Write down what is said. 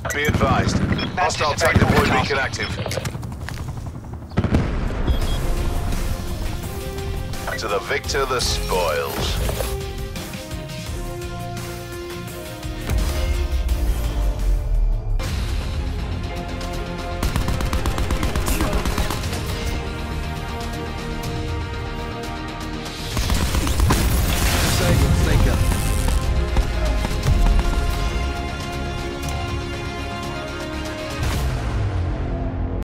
Be advised. Hostile tank deployed beacon active. To the victor, the spoils.